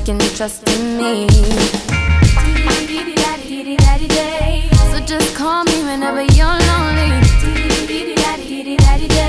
can trust in me. So just call me whenever you're lonely.